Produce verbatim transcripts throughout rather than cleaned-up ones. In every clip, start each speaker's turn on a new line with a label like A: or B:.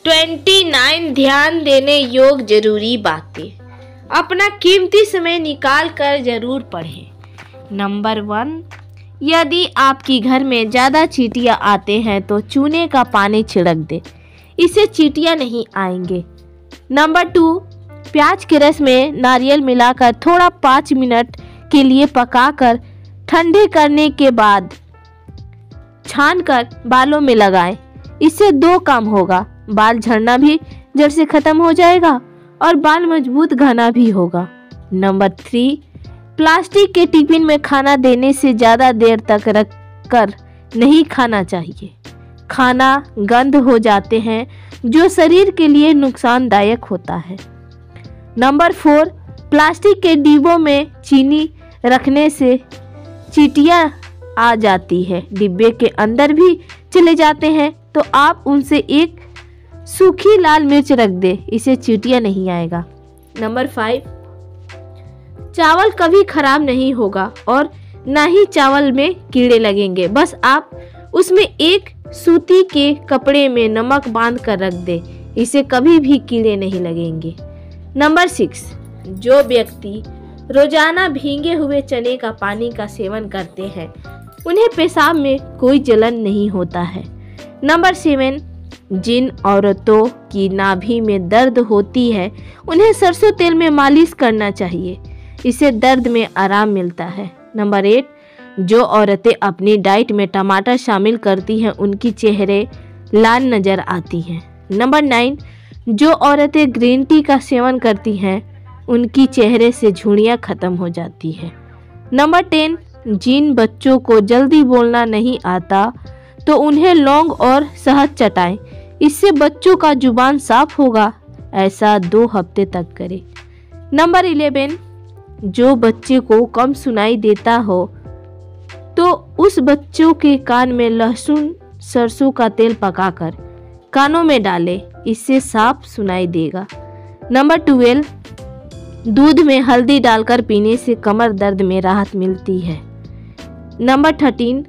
A: उनतीस ध्यान देने योग्य जरूरी बातें। अपना कीमती समय निकाल कर जरूर पढ़ें। नंबर वन, यदि आपकी घर में ज़्यादा चींटियाँ आते हैं तो चूने का पानी छिड़क दें, इससे चींटियाँ नहीं आएंगे। नंबर टू, प्याज के रस में नारियल मिलाकर थोड़ा पाँच मिनट के लिए पकाकर ठंडे करने के बाद छानकर बालों में लगाएं। इससे दो काम होगा, बाल झड़ना भी जड़ से खत्म हो जाएगा और बाल मजबूत घना भी होगा। नंबर थ्री, प्लास्टिक के टिफिन में खाना देने से ज़्यादा देर तक रख कर नहीं खाना चाहिए। खाना गंद हो जाते हैं जो शरीर के लिए नुकसानदायक होता है। नंबर फोर, प्लास्टिक के डिब्बों में चीनी रखने से चींटियाँ आ जाती है, डिब्बे के अंदर भी चले जाते हैं, तो आप उनसे एक सूखी लाल मिर्च रख दे, इसे चींटियाँ नहीं आएगा। नंबर फाइव, चावल कभी खराब नहीं होगा और ना ही चावल में कीड़े लगेंगे, बस आप उसमें एक सूती के कपड़े में नमक बांध कर रख दे, इसे कभी भी कीड़े नहीं लगेंगे। नंबर सिक्स, जो व्यक्ति रोजाना भीगे हुए चने का पानी का सेवन करते हैं उन्हें पेशाब में कोई जलन नहीं होता है। नंबर सेवन, जिन औरतों की नाभि में दर्द होती है उन्हें सरसों तेल में मालिश करना चाहिए, इससे दर्द में आराम मिलता है। नंबर एट, जो औरतें अपनी डाइट में टमाटर शामिल करती हैं उनकी चेहरे लाल नज़र आती हैं। नंबर नाइन, जो औरतें ग्रीन टी का सेवन करती हैं उनकी चेहरे से झुर्रियाँ खत्म हो जाती है। नंबर टेन, जिन बच्चों को जल्दी बोलना नहीं आता तो उन्हें लौंग और शहद चटाएं, इससे बच्चों का जुबान साफ होगा, ऐसा दो हफ्ते तक करें। नंबर इलेवन, जो बच्चे को कम सुनाई देता हो तो उस बच्चों के कान में लहसुन सरसों का तेल पकाकर कानों में डालें, इससे साफ सुनाई देगा। नंबर ट्वेल्व, दूध में हल्दी डालकर पीने से कमर दर्द में राहत मिलती है। नंबर थर्टीन,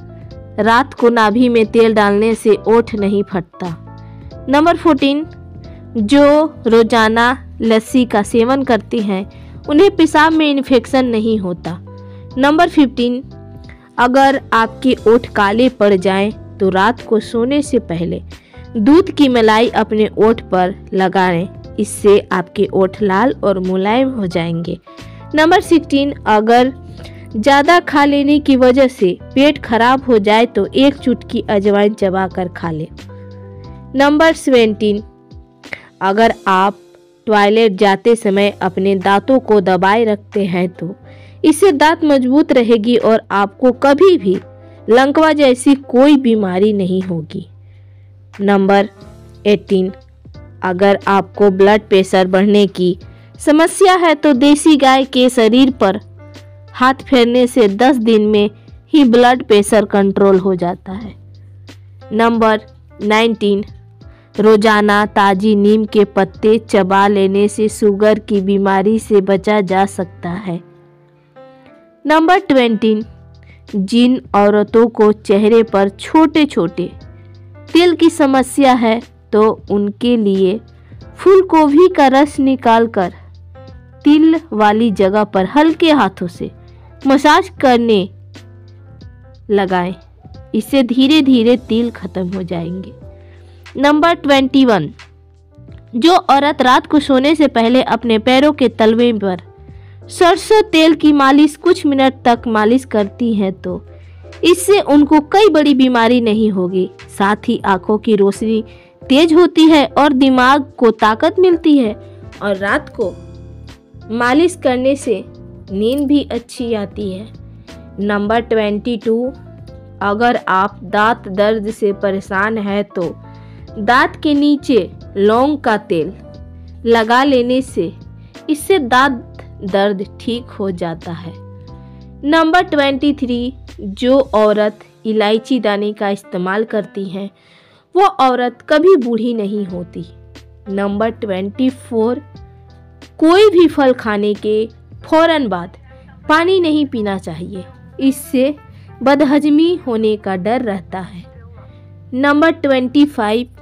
A: रात को नाभि में तेल डालने से ओठ नहीं फटता। नंबर फोर्टीन, जो रोजाना लस्सी का सेवन करती हैं उन्हें पेशाब में इन्फेक्शन नहीं होता। नंबर फिफ्टीन, अगर आपके ओठ काले पड़ जाएं तो रात को सोने से पहले दूध की मलाई अपने ओठ पर लगाएं, इससे आपके ओठ लाल और मुलायम हो जाएंगे। नंबर सिक्सटीन, अगर ज़्यादा खा लेने की वजह से पेट खराब हो जाए तो एक चुटकी अजवाइन चबाकर खा लें। नंबर सेवेंटीन, अगर आप टॉयलेट जाते समय अपने दांतों को दबाए रखते हैं तो इससे दांत मजबूत रहेगी और आपको कभी भी लंकवा जैसी कोई बीमारी नहीं होगी। नंबर एटीन, अगर आपको ब्लड प्रेशर बढ़ने की समस्या है तो देसी गाय के शरीर पर हाथ फेरने से दस दिन में ही ब्लड प्रेशर कंट्रोल हो जाता है। नंबर नाइनटीन, रोजाना ताजी नीम के पत्ते चबा लेने से शुगर की बीमारी से बचा जा सकता है। नंबर ट्वेंटी, जिन औरतों को चेहरे पर छोटे छोटे तिल की समस्या है तो उनके लिए फूल गोभी का रस निकालकर तिल वाली जगह पर हल्के हाथों से मसाज करने लगाएं, इससे धीरे धीरे तिल खत्म हो जाएंगे। नंबर ट्वेंटी वन, जो औरत रात को सोने से पहले अपने पैरों के तलवे पर सरसों तेल की मालिश कुछ मिनट तक मालिश करती हैं तो इससे उनको कई बड़ी बीमारी नहीं होगी, साथ ही आंखों की रोशनी तेज होती है और दिमाग को ताकत मिलती है और रात को मालिश करने से नींद भी अच्छी आती है। नंबर ट्वेंटी टू, अगर आप दांत दर्द से परेशान हैं तो दांत के नीचे लौंग का तेल लगा लेने से इससे दांत दर्द ठीक हो जाता है। नंबर ट्वेंटी थ्री, जो औरत इलायची दाने का इस्तेमाल करती हैं वो औरत कभी बूढ़ी नहीं होती। नंबर ट्वेंटी फोर, कोई भी फल खाने के फौरन बाद पानी नहीं पीना चाहिए, इससे बदहजमी होने का डर रहता है। नंबर ट्वेंटी फाइव,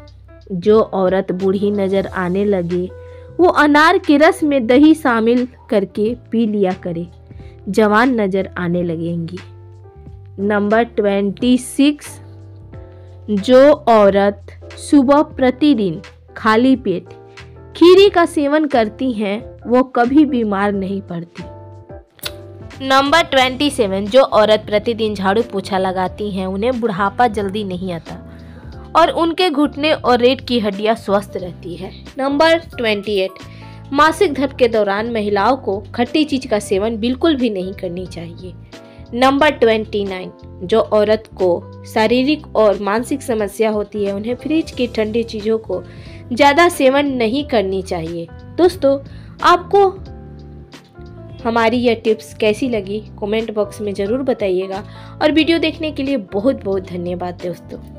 A: जो औरत बूढ़ी नजर आने लगे वो अनार के रस में दही शामिल करके पी लिया करे, जवान नजर आने लगेंगी। नंबर ट्वेंटी सिक्स, जो औरत सुबह प्रतिदिन खाली पेट खीरी का सेवन करती हैं वो कभी बीमार नहीं पड़ती। नंबर ट्वेंटी सेवन, जो औरत प्रतिदिन झाड़ू पोछा लगाती हैं उन्हें बुढ़ापा जल्दी नहीं आता और उनके घुटने और रीढ़ की हड्डियां स्वस्थ रहती है। नंबर ट्वेंटी एट, मासिक धर्म के दौरान महिलाओं को खट्टी चीज का सेवन बिल्कुल भी नहीं करनी चाहिए। नंबर ट्वेंटी नाइन, जो औरत को शारीरिक और मानसिक समस्या होती है उन्हें फ्रिज की ठंडी चीज़ों को ज़्यादा सेवन नहीं करनी चाहिए। दोस्तों, आपको हमारी यह टिप्स कैसी लगी कमेंट बॉक्स में ज़रूर बताइएगा और वीडियो देखने के लिए बहुत बहुत धन्यवाद दोस्तों।